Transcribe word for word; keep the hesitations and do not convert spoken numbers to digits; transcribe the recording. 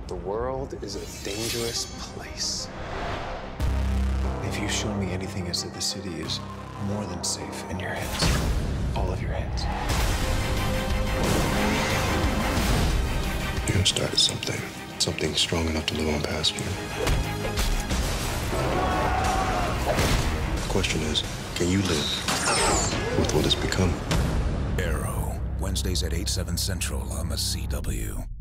The world is a dangerous place. If you've shown me anything, it's that the city is more than safe in your hands. All of your hands. You have started something. Something strong enough to live on past you. The question is, can you live with what has become? Arrow, Wednesdays at eight, seven Central on the C W.